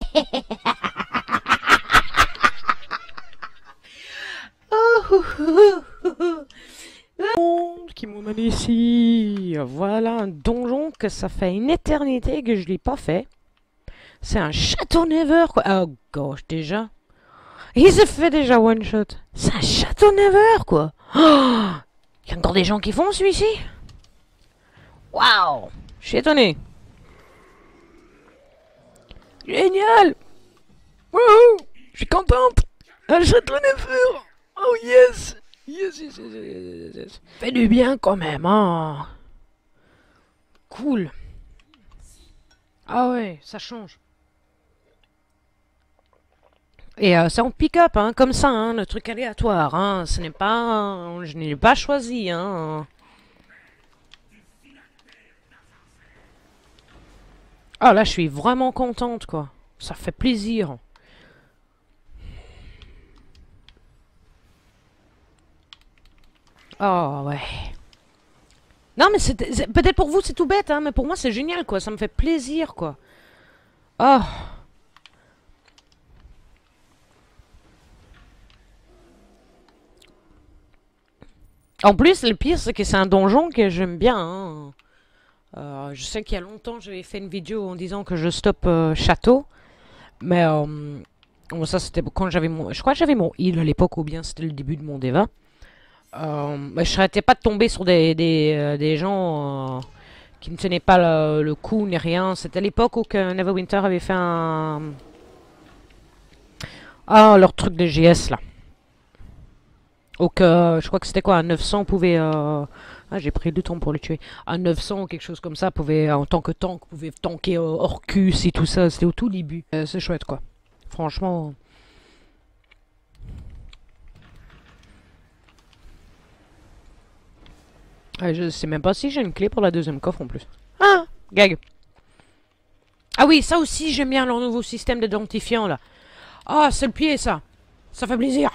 Qui m'emmène ici. Voilà un donjon que ça fait une éternité que je l'ai pas fait. C'est un château Never, quoi. Oh gosh, déjà. Il se fait déjà one shot. C'est un château Never, quoi. Oh, y a encore des gens qui font celui-ci. Waouh, je suis étonné. Génial. Wouhou, je suis contente. Un château Never. Oh yes. Yes, yes, yes, yes, yes. Fait du bien quand même, hein. Cool. Ah ouais, ça change. Et c'est en pick-up, hein, comme ça, hein, le truc aléatoire, hein. Ce n'est pas... Je n'ai pas choisi, hein. Ah là, je suis vraiment contente, quoi. Ça fait plaisir. Oh ouais. Non mais c'est peut-être pour vous c'est tout bête hein, mais pour moi c'est génial quoi, ça me fait plaisir quoi. Oh. En plus le pire c'est que c'est un donjon que j'aime bien. Hein. Je sais qu'il y a longtemps j'avais fait une vidéo en disant que je stoppe château, mais bon, ça c'était quand j'avais mon, je crois que j'avais mon heal à l'époque ou bien c'était le début de mon Deva. Mais je n'arrêtais pas de tomber sur des gens qui ne tenaient pas le coup ni rien. C'était l'époque où que Neverwinter avait fait un... Ah, leur truc de GS là. Donc je crois que c'était quoi, à 900 pouvait... Ah, j'ai pris du temps pour le tuer. À 900 ou quelque chose comme ça, pouvait, en tant que tank, pouvait tanker Orcus et tout ça. C'était au tout début. C'est chouette quoi. Franchement... je sais même pas si j'ai une clé pour la deuxième coffre en plus. Ah, gag. Ah oui, ça aussi j'aime bien leur nouveau système d'identifiant là. Ah, c'est le pied ça. Ça fait plaisir.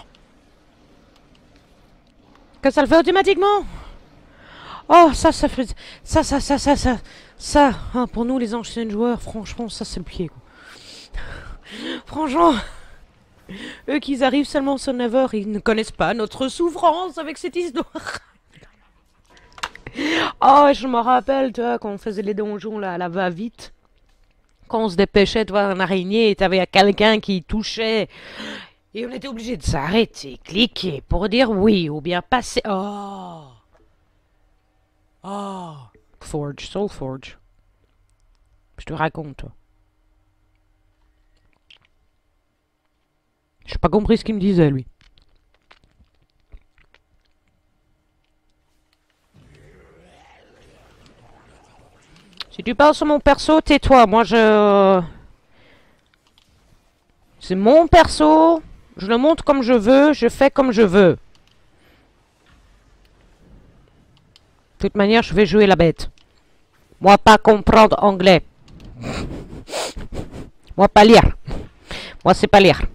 Que ça le fait automatiquement. Oh, ça fait... Ça. Ah, pour nous les anciens joueurs, franchement, ça c'est le pied quoi. Franchement. Eux qui arrivent seulement sur Never, ils ne connaissent pas notre souffrance avec cette histoire. Oh, je me rappelle, tu vois, quand on faisait les donjons là, à la va-vite. Quand on se dépêchait de voir un araignée et t'avais quelqu'un qui touchait. Et on était obligé de s'arrêter, cliquer pour dire oui ou bien passer. Oh! Oh! Forge, Soul Forge. Je te raconte, toi. J'ai pas compris ce qu'il me disait, lui. Si tu parles sur mon perso, tais-toi. Moi, je... C'est mon perso. Je le montre comme je veux. Je fais comme je veux. De toute manière, je vais jouer la bête. Moi, pas comprendre anglais. Moi, pas lire. Moi, c'est pas lire.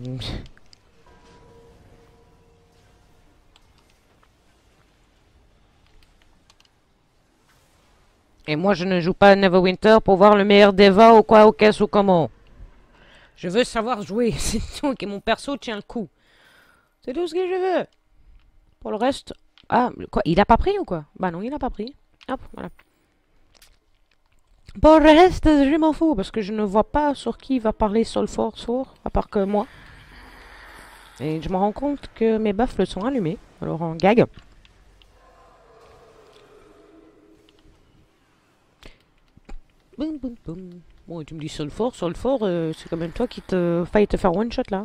Et moi, je ne joue pas à Neverwinter pour voir le meilleur Deva ou quoi, ou qu'est-ce ou comment. Je veux savoir jouer. C'est tout, que mon perso tient le coup. C'est tout ce que je veux. Pour le reste... Ah, quoi, il a pas pris ou quoi? Bah non, il a pas pris. Hop, voilà. Pour le reste, je m'en fous, parce que je ne vois pas sur qui va parler Solfort sourd, à part que moi. Et je me rends compte que mes baffles sont allumés. Alors en gag. Boum, boum, boum. Bon, et tu me dis Solfort, c'est quand même toi qui te faille te faire one shot là.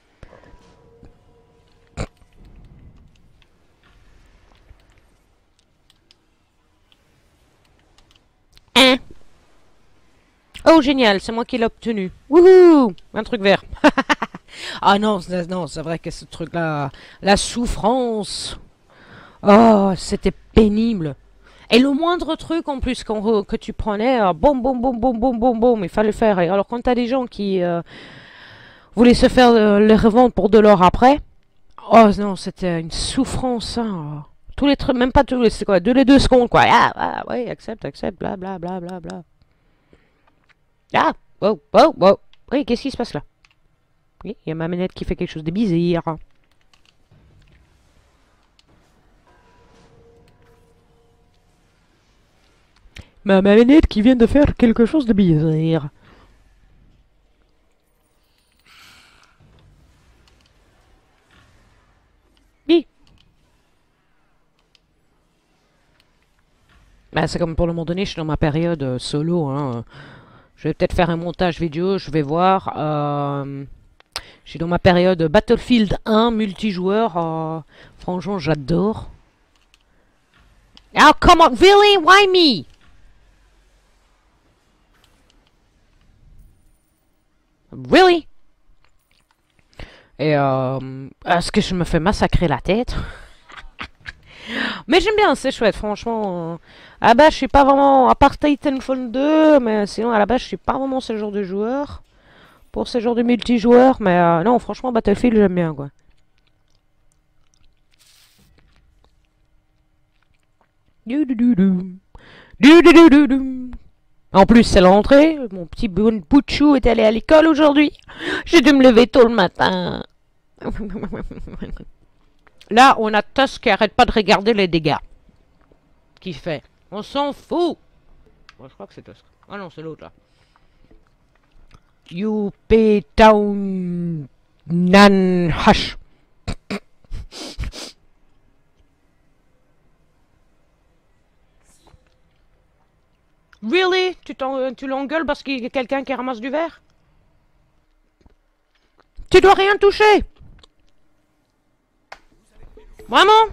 Hein? Oh génial, c'est moi qui l'ai obtenu. Wouhou! Un truc vert. Ah non, non, c'est vrai que ce truc-là, la souffrance. Oh, c'était pénible. Et le moindre truc en plus que tu prenais, boum, boum, boum, boum, boum, boum, boum, il fallait le faire. Et alors quand t'as des gens qui voulaient se faire les revendre pour de l'or après, oh non, c'était une souffrance. Hein. Tous les trucs, même pas tous les, c'est quoi, 2 secondes quoi. Ouais, accepte, bla bla bla bla bla. Ah, wow, wow, wow. Oui, qu'est-ce qui se passe là? Oui, il y a ma manette qui fait quelque chose de bizarre. Ma manette qui vient de faire quelque chose de bizarre. Oui. Bah, c'est comme pour le moment donné, je suis dans ma période solo. Hein. Je vais peut-être faire un montage vidéo, je vais voir. Je suis dans ma période Battlefield 1 multijoueur. Franchement, j'adore. Oh, come on, really? Why me? Really? Et est-ce que je me fais massacrer la tête? Mais j'aime bien, c'est chouette, franchement. À la base, je suis pas vraiment. À part Titanfall 2, mais sinon, à la base, je suis pas vraiment ce genre de joueur. Pour ce genre de multijoueur, mais non, franchement, Battlefield, j'aime bien, quoi. En plus, c'est l'entrée. Mon petit bout de chou est allé à l'école aujourd'hui. J'ai dû me lever tôt le matin. Là, on a Tusk qui arrête pas de regarder les dégâts qu'il fait. On s'en fout. Bon, je crois que c'est Tusk. Ah non, c'est l'autre là. You pay town nan hash. Really? Tu l'engueules parce qu'il y a quelqu'un qui ramasse du verre? Tu dois rien toucher. Vraiment?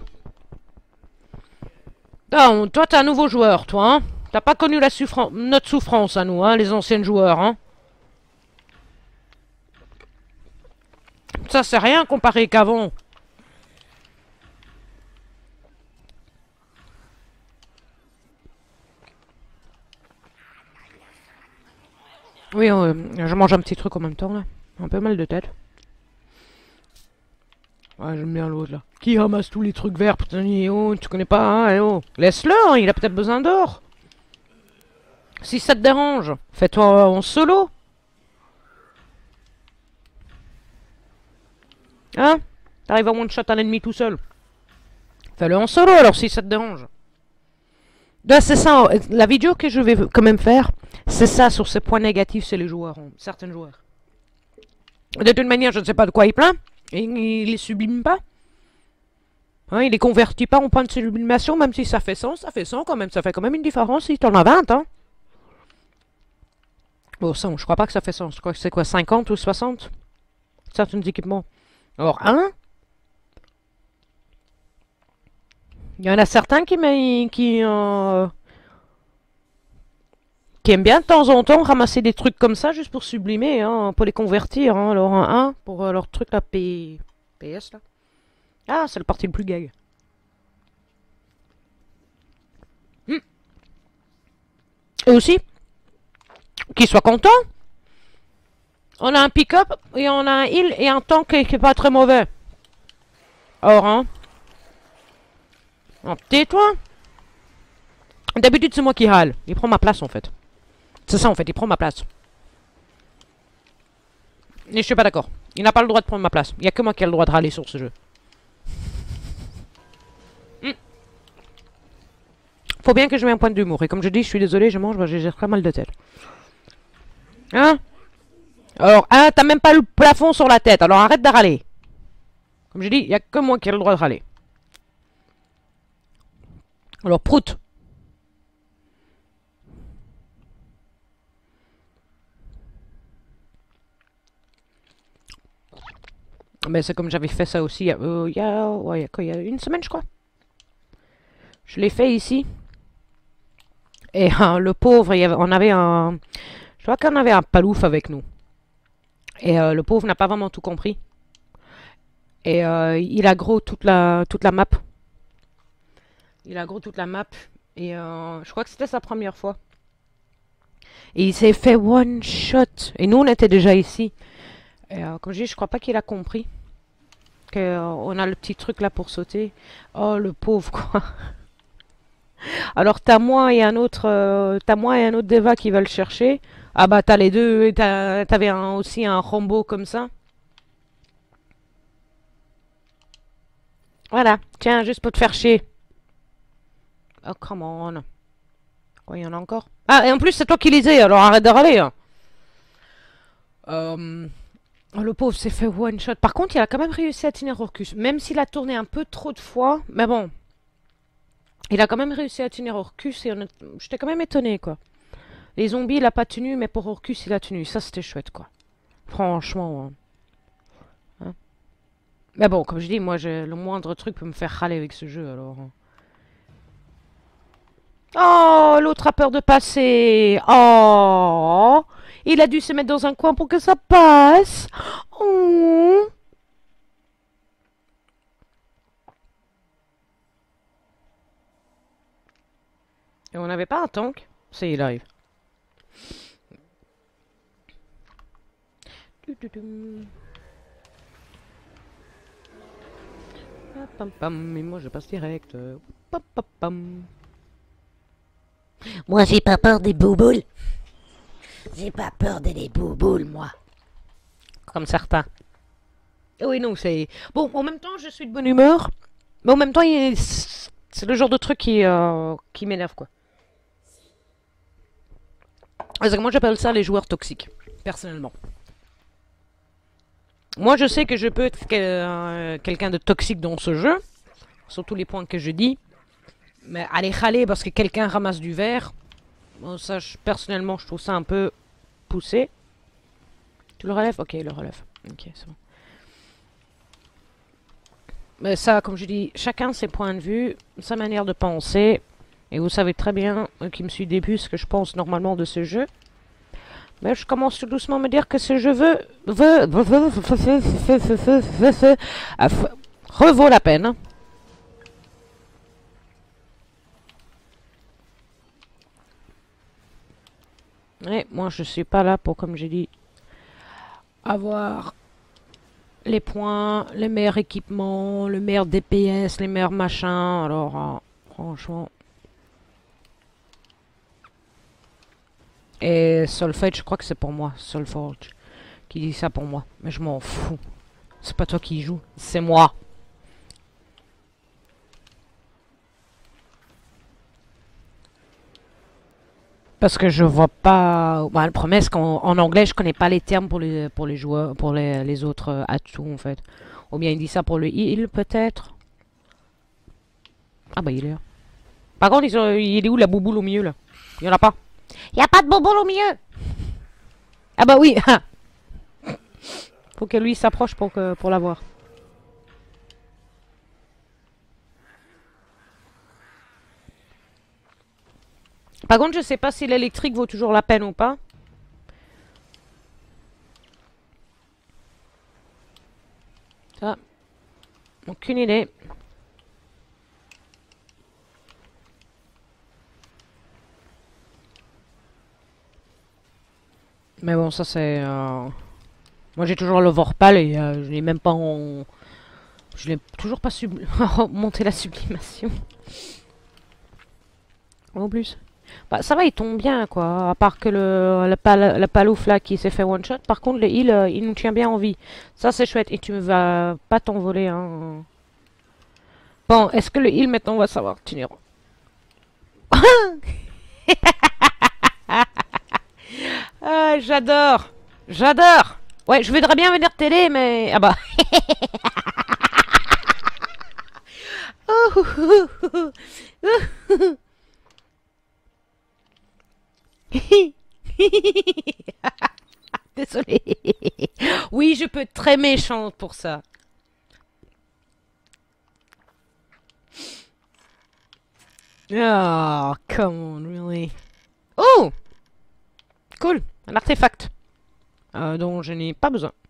Non, toi t'es un nouveau joueur, toi, hein? T'as pas connu notre souffrance à nous, hein, les anciens joueurs, hein? Ça c'est rien comparé qu'avant. Oui, je mange un petit truc en même temps, là. Un peu mal de tête. Ouais, j'aime bien l'autre, là. Qui ramasse tous les trucs verts, putain, oh, tu connais pas, hein, eh oh. Laisse-le, hein, il a peut-être besoin d'or. Si ça te dérange, fais-toi en solo. Hein? T'arrives à one-shot un ennemi tout seul. Fais-le en solo, alors, si ça te dérange. Là, c'est ça, la vidéo que je vais quand même faire, c'est ça, sur ces points négatifs chez les joueurs, certains joueurs. De toute manière, je ne sais pas de quoi il plaint. Et il les sublime pas. Hein, il les convertit pas en point de sublimation, même si ça fait 100 quand même. Ça fait quand même une différence si t'en as 20, hein. Bon, 100, je crois pas que ça fait 100. Je crois que c'est quoi, 50 ou 60? Certains équipements. Alors, hein? Il y en a certains qui aiment bien de temps en temps ramasser des trucs comme ça juste pour sublimer, hein, pour les convertir. Hein, alors, un pour leur truc là, PS là. Ah, c'est le parti le plus gag. Et aussi, qu'ils soient contents. On a un pick-up et on a un heal et un tank qui est pas très mauvais. Or, hein. Oh, tais-toi. D'habitude, c'est moi qui râle. Il prend ma place, en fait. C'est ça, en fait. Il prend ma place. Et je suis pas d'accord. Il n'a pas le droit de prendre ma place. Il n'y a que moi qui ai le droit de râler sur ce jeu. Faut bien que je mette un point d'humour. Et comme je dis, je suis désolé, je mange, j'ai très mal de tête. Hein? Alors, hein, t'as même pas le plafond sur la tête. Alors arrête de râler. Comme je dis, il n'y a que moi qui ai le droit de râler. Alors, prout. Mais c'est comme j'avais fait ça aussi il y a une semaine, je crois. Je l'ai fait ici. Et le pauvre, on avait un... Je crois qu'on avait un palouf avec nous. Et le pauvre n'a pas vraiment tout compris. Et il a gros toute la map. Il a gros toute la map. Et je crois que c'était sa première fois. Et il s'est fait one shot. Et nous, on était déjà ici. Et comme je dis, je crois pas qu'il a compris. On a le petit truc là pour sauter. Oh, le pauvre, quoi. Alors, t'as moi et un autre Deva qui va le chercher. Ah bah t'as les deux, et t'avais aussi un Rambo comme ça. Voilà, tiens, juste pour te faire chier. Oh, come on. Quoi, il y en a encore? Ah, et en plus, c'est toi qui lisais, alors arrête de râler, hein. Oh, le pauvre s'est fait one shot. Par contre, il a quand même réussi à tenir Orcus. Même s'il a tourné un peu trop de fois. Mais bon, il a quand même réussi à tenir Orcus et j'étais quand même étonné, quoi. Les zombies, il a pas tenu, mais pour Orcus, il a tenu. Ça, c'était chouette, quoi. Franchement, hein. Mais bon, comme je dis, moi, le moindre truc peut me faire râler avec ce jeu, alors. Oh, l'autre a peur de passer. Oh, il a dû se mettre dans un coin pour que ça passe. Oh. Et on n'avait pas un tank? C'est, il arrive. Pam, pam, et moi je passe direct. Pam, pam, pam. Moi, j'ai pas peur des bouboules. J'ai pas peur des bouboules, moi. Comme certains. Oui, non, c'est... Bon, en même temps, je suis de bonne humeur. Mais en même temps, c'est le genre de truc qui m'énerve, quoi. Parce que moi, j'appelle ça les joueurs toxiques, personnellement. Moi, je sais que je peux être quelqu'un de toxique dans ce jeu, sur tous les points que je dis. Mais aller râler parce que quelqu'un ramasse du verre, bon, ça, personnellement, je trouve ça un peu poussé. Tu le relèves? Ok, il le relève. Ok, c'est bon. Mais ça, comme je dis, chacun ses points de vue, sa manière de penser. Et vous savez très bien, qui me suit début, ce que je pense normalement de ce jeu. Mais je commence tout doucement à me dire que ce jeu revaut la peine. Et moi, je suis pas là pour, comme j'ai dit, avoir les points, les meilleurs équipements, le meilleur DPS, les meilleurs machins. Alors, franchement. Et Solfège, je crois que c'est pour moi, Solforge, qui dit ça pour moi. Mais je m'en fous. C'est pas toi qui joues, c'est moi. Parce que je vois pas. Bah, le problème, c'est qu'en anglais, je connais pas les termes pour les joueurs, pour les autres atouts, en fait. Ou bien il dit ça pour le heal, peut-être. Ah bah, il est là. Par contre, il est où la bouboule au milieu, là? Il y en a pas. Y a pas de bouboules au milieu. Ah bah oui. Faut que lui s'approche pour l'avoir. Par contre, je sais pas si l'électrique vaut toujours la peine ou pas. Ça, aucune idée. Mais bon, ça c'est... Moi j'ai toujours le Vorpal et je n'ai même pas en... Je n'ai toujours pas monté la sublimation. En plus. Bah ça va, il tombe bien quoi. À part que le palouf là qui s'est fait one shot. Par contre le heal, il nous tient bien en vie. Ça c'est chouette. Et tu ne vas pas t'envoler hein. Bon, est-ce que le heal maintenant on va savoir tenir? Ah, j'adore. J'adore. Ouais, je voudrais bien venir t'aider, mais... Ah bah... Désolée. Oui, je peux être très méchante pour ça. Oh, come on, really. Oh! Cool, un artefact. Dont je n'ai pas besoin.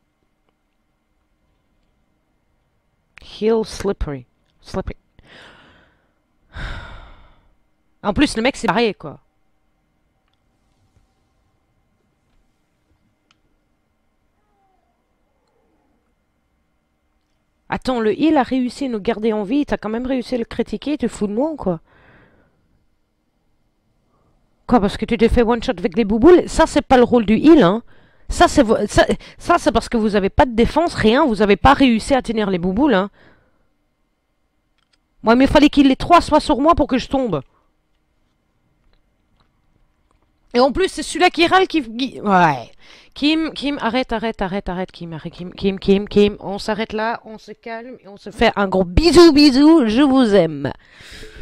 Heal slippery. Slippery. En plus, le mec s'est barré, quoi. Attends, le heal a réussi à nous garder en vie. T'as quand même réussi à le critiquer. Tu te fous de moi ou quoi? Quoi, parce que tu t'es fait one-shot avec les bouboules? Ça, c'est pas le rôle du heal, hein. Ça, c'est parce que vous avez pas de défense, rien. Vous avez pas réussi à tenir les bouboules, hein. Moi, mais il fallait qu'il les trois soient sur moi pour que je tombe. Et en plus, c'est celui-là qui râle Ouais. Kim, arrête, Kim. On s'arrête là, on se calme et on se fait un gros bisou, je vous aime.